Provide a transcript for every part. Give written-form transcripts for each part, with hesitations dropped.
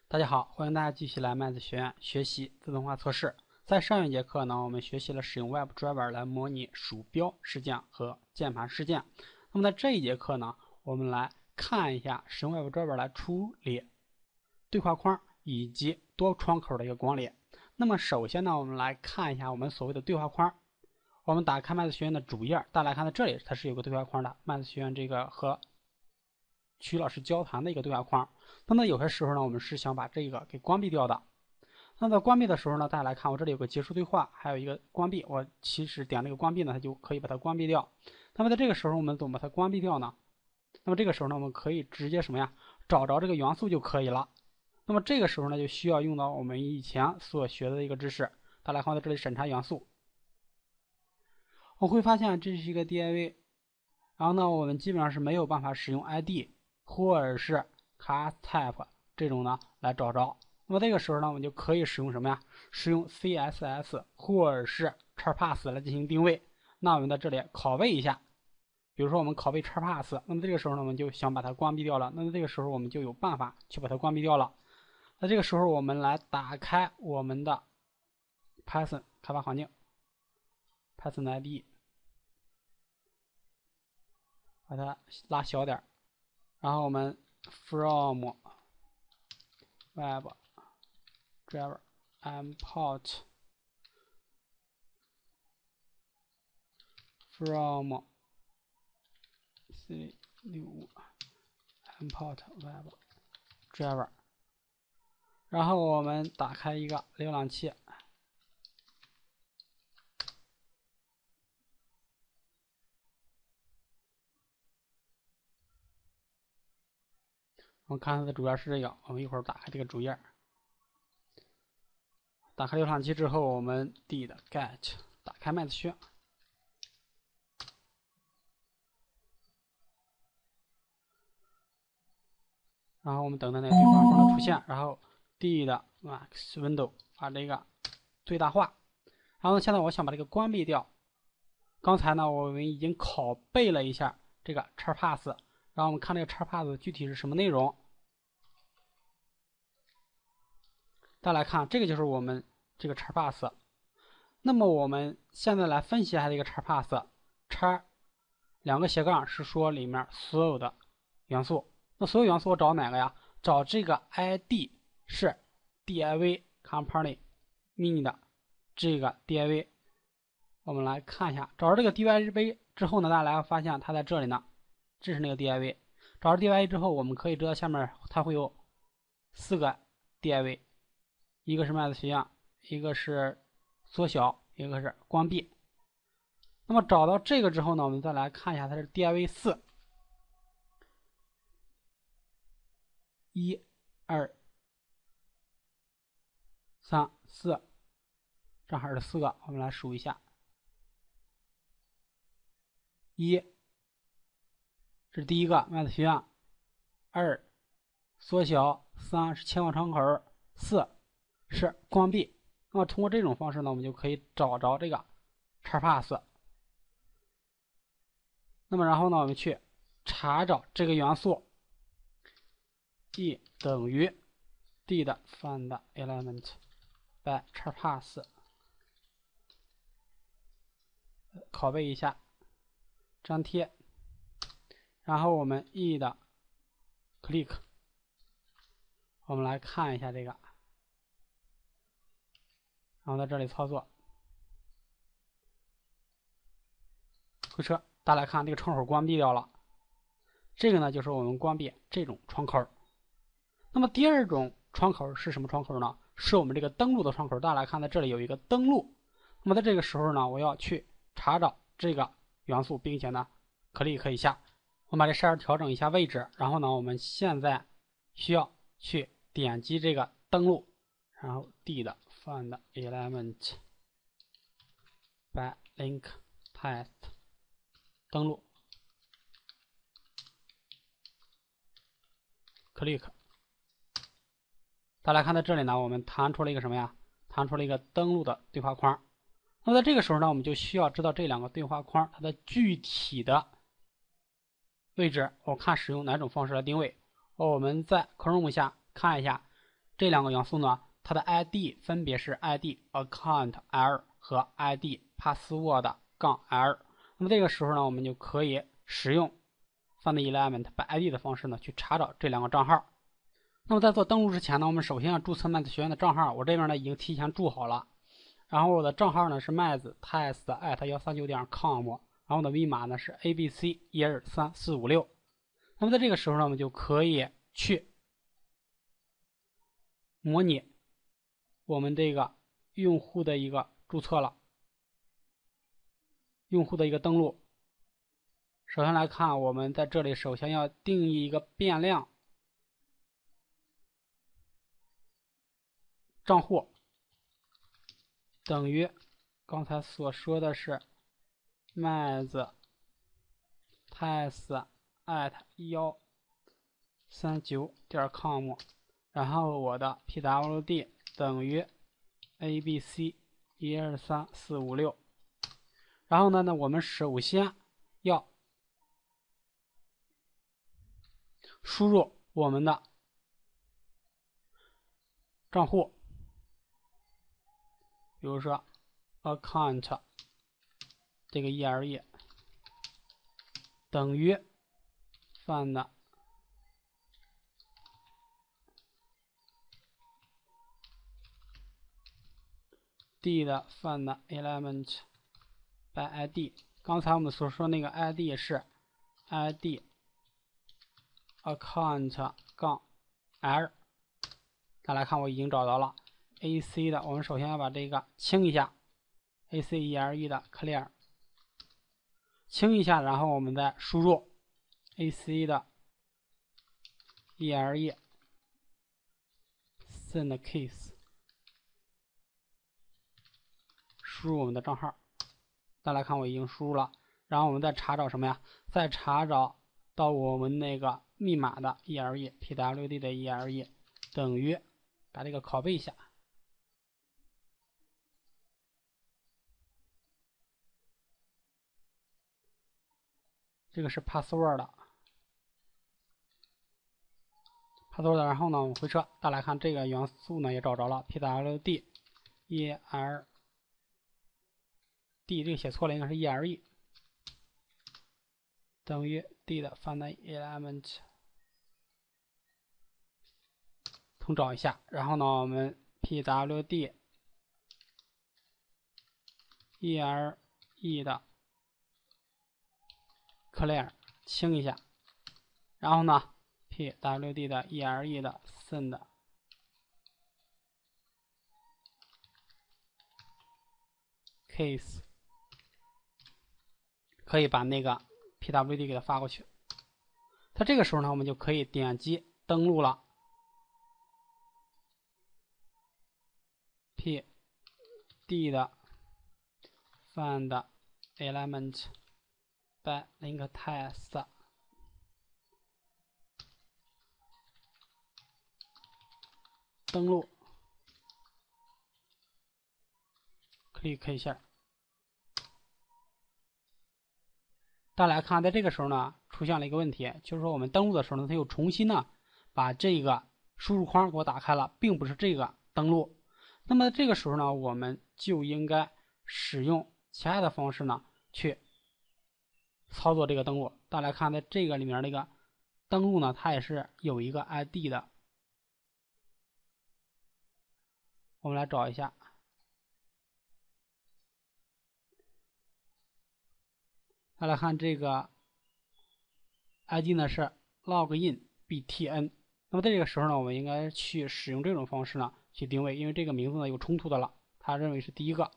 大家好，欢迎大家继续来麦子学院学习自动化测试。在上一节课呢，我们学习了使用 WebDriver 来模拟鼠标事件和键盘事件。那么在这一节课呢，我们来看一下使用 WebDriver 来处理对话框以及多窗口的一个光列。那么首先呢，我们来看一下我们所谓的对话框。我们打开麦子学院的主页，大家来看到这里它是有个对话框的，麦子学院这个和曲老师交谈的一个对话框。那么有些时候呢，我们是想把这个给关闭掉的。那在关闭的时候呢，大家来看，我这里有个结束对话，还有一个关闭。我其实点这个关闭呢，它就可以把它关闭掉。那么在这个时候，我们怎么把它关闭掉呢？那么这个时候呢，我们可以直接什么呀？找着这个元素就可以了。那么这个时候呢，就需要用到我们以前所学的一个知识。大家来看到这里审查元素，我会发现这是一个 div， 然后呢，我们基本上是没有办法使用 id 或者是 class type 这种呢来找着。那么这个时候呢，我们就可以使用什么呀？使用 CSS 或者是 XPath 来进行定位。那我们在这里拷贝一下，比如说我们拷贝 XPath， 那么这个时候呢，我们就想把它关闭掉了。那么这个时候我们就有办法去把它关闭掉了。那这个时候我们来打开我们的 Python 开发环境 ，Python IDE， 把它拉小点，然后我们 from WebDriver import from C65 import WebDriver， 然后我们打开一个浏览器，我们看它的主页是这个，我们一会儿打开这个主页。打开浏览器之后，我们 did get 打开麦子学院，然后我们等待那个对话框的出现，然后 did max window 把这个最大化。然后现在我想把这个关闭掉。刚才呢，我们已经拷贝了一下这个 XPath， 然后我们看这个 XPath 具体是什么内容。大家来看，这个就是我们这个 XPath。那么我们现在来分析一下这个 XPath， x 两个斜杠是说里面所有的元素。那所有元素我找哪个呀？找这个 ID 是 div company mini 的这个 div。我们来看一下，找着这个 div 之后呢，大家来发现它在这里呢，这是那个 div。找着 div 之后，我们可以知道下面它会有4个 div， 一个是麦子学院，一个是缩小，一个是关闭。那么找到这个之后呢，我们再来看一下它是 div 4， 1、2、3、4，正好是4个，我们来数一下。1是第一个麦子学院，2缩小，3是切换窗口，4是关闭。那么通过这种方式呢，我们就可以找着这个 XPath。那么然后呢，我们去查找这个元素 ，e 等于 did find element by XPath， 拷贝一下，粘贴，然后我们 e 的 click， 我们来看一下这个，然后在这里操作，回车，大家来看这个窗口关闭掉了。这个呢就是我们关闭这种窗口。那么第二种窗口是什么窗口呢？是我们这个登录的窗口。大家来看，在这里有一个登录。那么在这个时候呢，我要去查找这个元素，并且呢click一下。我们把这扇调整一下位置，然后呢，我们现在需要去点击这个登录，然后 did find element by link path 登录 click。大家看到这里呢，我们弹出了一个什么呀？弹出了一个登录的对话框。那么在这个时候呢，我们就需要知道这两个对话框它的具体的位置，我看使用哪种方式来定位。我们在 Chrome 下看一下这两个元素呢，它的 ID 分别是 ID account L 和 ID password-L。那么这个时候呢，我们就可以使用 findElement by ID 的方式呢去查找这两个账号。那么在做登录之前呢，我们首先要注册麦子学院的账号，我这边呢已经提前注好了。然后我的账号呢是麦子 test@139.com， 然后我的密码呢是 abc123456。那么在这个时候呢，我们就可以去模拟我们这个用户的一个注册了，用户的一个登录。首先来看，我们在这里首先要定义一个变量账户等于刚才所说的是麦子 test@139.com， 然后我的 pwd 等于 abc123456。然后呢，我们首先要输入我们的账户，比如说 account 这个 ELE 等于 find d 的 findElement by ID。刚才我们所说那个 ID 是 ID account-L。大家来看，我已经找到了 AC 的，我们首先要把这个清一下 ，ACELE 的 clear 清一下，然后我们再输入 AC 的 ELE send case， 输入我们的账号。大家来看，我已经输入了，然后我们再查找什么呀？再查找到我们那个密码的 ELE pwd 的 ELE 等于，把这个拷贝一下。这个是 password， 然后呢，我们回车，大家来看这个元素呢也找着了 pwd ELD， 这个写错了，应该是 ELE 等于 d 的 findElement， 重找一下，然后呢，我们 pwd ELE 的 clear 清一下，然后呢 pwd 的 ELE 的 send case， 可以把那个 pwd 给它发过去。在这个时候呢，我们就可以点击登录了。p d 的 findElement by link test， 登录 click 一下。大家来看，在这个时候呢，出现了一个问题，就是说我们登录的时候呢，它又重新呢把这个输入框给我打开了，并不是这个登录。那么这个时候呢，我们就应该使用其他的方式呢去操作这个登录。大家来看，在这个里面那个登录呢，它也是有一个 ID 的。我们来找一下，大家来看这个 ID 呢是 login btn。那么在这个时候呢，我们应该去使用这种方式呢去定位，因为这个名字呢有冲突的了，他认为是第一个。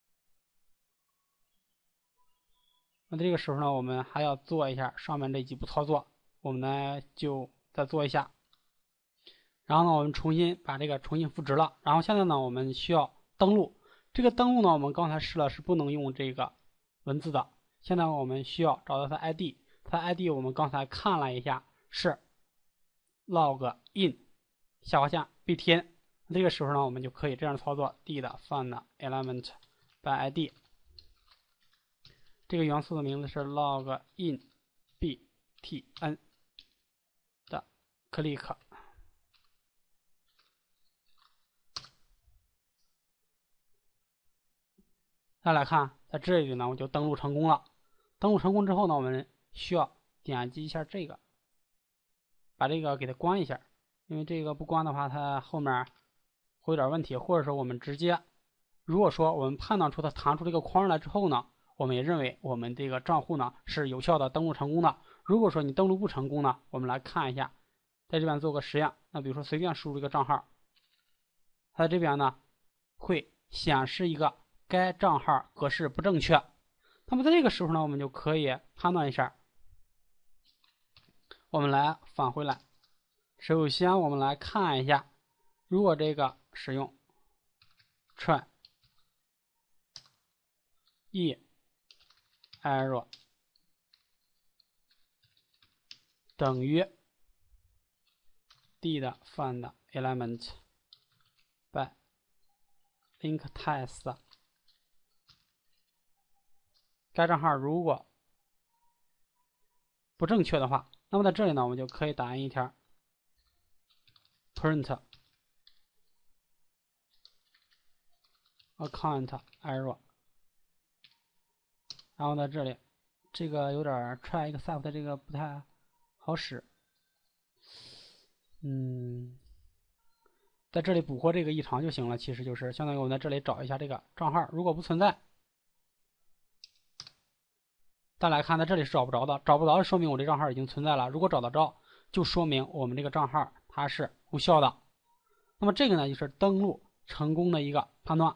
那这个时候呢，我们还要做一下上面这几步操作，我们呢就再做一下。然后呢，我们重新复制了。然后现在呢，我们需要登录。这个登录呢，我们刚才试了是不能用这个文字的。现在我们需要找到它 ID， 它 ID 我们刚才看了一下是 login 下划线 btn。这个时候呢，我们就可以这样操作 d 的 findElement by ID。这个元素的名字是 login btn 的 click， 大家来看，在这里呢，我就登录成功了。登录成功之后呢，我们需要点击一下这个，把这个给它关一下，因为这个不关的话，它后面会有点问题。或者说我们直接，如果说我们判断出它弹出这个框来之后呢，我们也认为我们这个账户呢是有效的登录成功的。如果说你登录不成功呢，我们来看一下，在这边做个实验。那比如说随便输入一个账号，它在这边呢会显示一个该账号格式不正确。那么在这个时候呢，我们就可以判断一下。我们来返回来，首先我们来看一下，如果这个使用 try e error 等于 did find element by link test， 该账号如果不正确的话，那么在这里呢，我们就可以打印一条 print account error， 然后在这里，这个有点 try except 这个不太好使，在这里捕获这个异常就行了。其实就是相当于我们在这里找一下这个账号，如果不存在，再来看，在这里是找不着的，找不着说明我这账号已经存在了。如果找得着，就说明我们这个账号它是无效的。那么这个呢，就是登录成功的一个判断。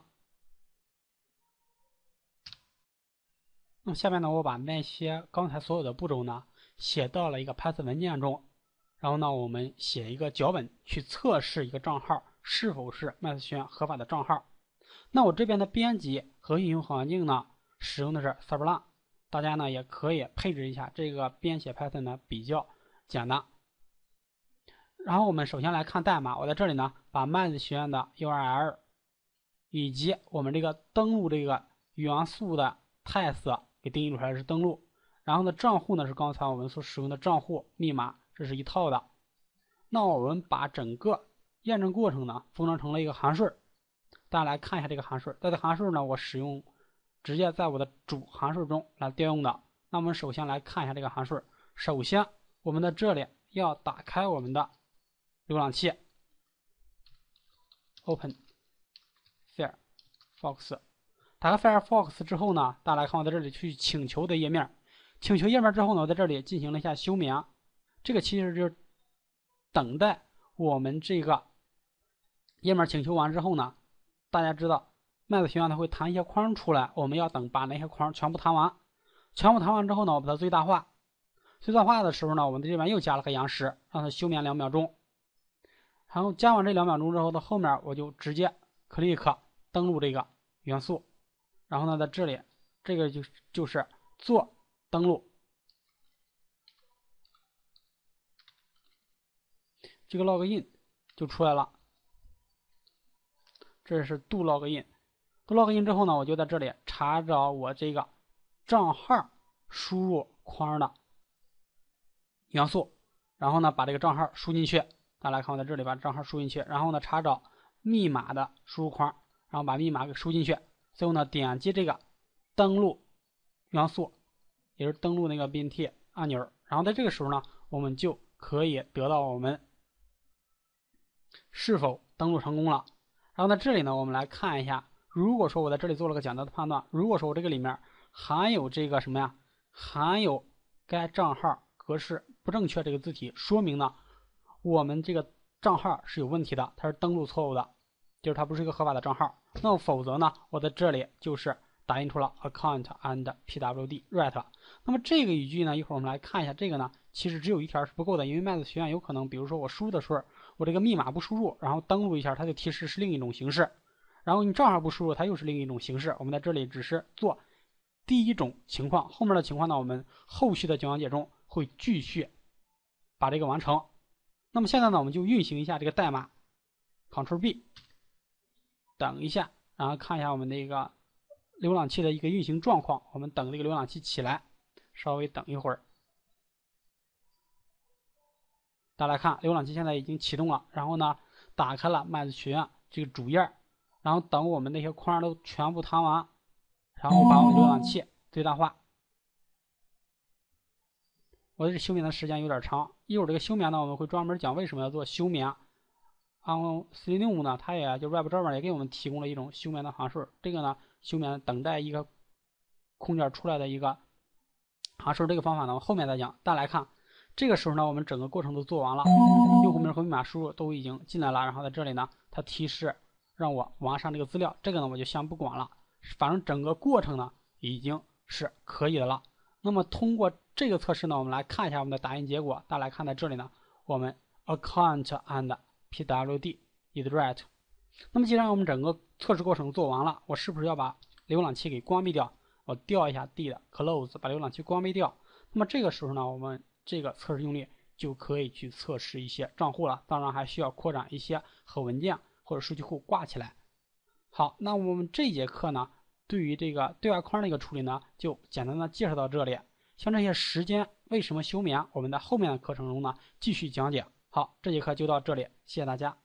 那么下面呢，我把那些刚才所有的步骤呢写到了一个 Python 文件中，然后呢，我们写一个脚本去测试一个账号是否是麦斯学院合法的账号。那我这边的编辑和运行环境呢，使用的是 Sublime。大家呢也可以配置一下，这个编写 Python 呢比较简单。然后我们首先来看代码，我在这里呢把麦子学院的 URL 以及我们这个登录这个元素的 test 给定义出来是登录，然后呢账户呢是刚才我们所使用的账户密码，这是一套的。那我们把整个验证过程呢封装成了一个函数，大家来看一下这个函数。在这函数呢，我使用直接在我的主函数中来调用的。那我们首先来看一下这个函数。首先，我们在这里要打开我们的浏览器 ，Open Firefox。打开 Firefox 之后呢，大家来看我在这里去请求的页面。请求页面之后呢，我在这里进行了一下休眠。这个其实就是等待我们这个页面请求完之后呢，大家知道。麦子学院它会弹一些框出来，我们要等把那些框全部弹完。全部弹完之后呢，我把它最大化。最大化的时候呢，我们这边又加了个延时，让它休眠2秒钟。然后加完这2秒钟之后的后面，我就直接 click 登录这个元素。然后呢，在这里这个就是做登录。这个 login 就出来了。这是 do login。do login 之后呢，我就在这里查找我这个账号输入框的元素，然后呢把这个账号输进去。大家来看，我在这里把账号输进去，然后呢查找密码的输入框，然后把密码给输进去。最后呢点击这个登录元素，也是登录那个 BNT 按钮，然后在这个时候呢，我们就可以得到我们是否登录成功了。然后在这里呢，我们来看一下。如果说我在这里做了个简单的判断，如果说我这个里面含有这个什么呀，含有该账号格式不正确这个字体，说明呢我们这个账号是有问题的，它是登录错误的，就是它不是一个合法的账号。那么否则呢，我在这里就是打印出了 account and pwd right。那么这个语句呢，一会儿我们来看一下，这个呢其实只有一条是不够的，因为麦子学院有可能，比如说我输的时候，我这个密码不输入，然后登录一下，它就提示是另一种形式。然后你账号不输入，它又是另一种形式。我们在这里只是做第一种情况，后面的情况呢，我们后续的讲解中会继续把这个完成。那么现在呢，我们就运行一下这个代码 ，Ctrl B， 等一下，然后看一下我们这个浏览器的一个运行状况。我们等这个浏览器起来，稍微等一会儿。大家来看，浏览器现在已经启动了，然后呢，打开了麦子学院这个主页。然后等我们那些框都全部弹完， 然后把我们浏览器最大化。我这休眠的时间有点长，一会儿这个休眠呢，我们会专门讲为什么要做休眠。Selenium 呢，它也就 WebDriver 也给我们提供了一种休眠的函数，这个呢，休眠等待一个空间出来的一个函数，这个方法呢，我后面再讲。大家来看，这个时候呢，我们整个过程都做完了，用户名和密码输入都已经进来了，然后在这里呢，它提示让我完善这个资料，这个呢我就先不管了，反正整个过程呢已经是可以的了。那么通过这个测试呢，我们来看一下我们的打印结果。大家来看，在这里呢，我们 account and pwd is right。那么既然我们整个测试过程做完了，我是不是要把浏览器给关闭掉？我调一下 D 的 close， 把浏览器关闭掉。那么这个时候呢，我们这个测试用例就可以去测试一些账户了。当然还需要扩展一些和文件或者数据库挂起来。好，那我们这节课呢，对于这个对外框的一个处理呢，就简单的介绍到这里。像这些时间为什么休眠，我们在后面的课程中呢继续讲解。好，这节课就到这里，谢谢大家。